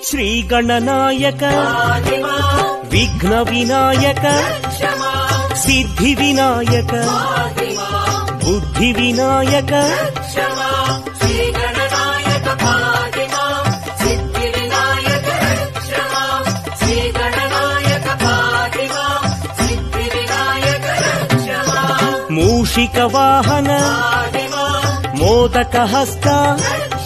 श्री गणनायक विघ्न विनायक सिद्धि विनायक बुद्धि विनायक मूषिक वाहन मोदक हस्त